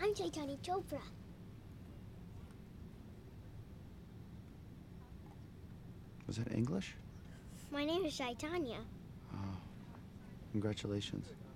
I'm Chaitanya Chopra. Was that English? My name is Chaitanya. Oh, congratulations.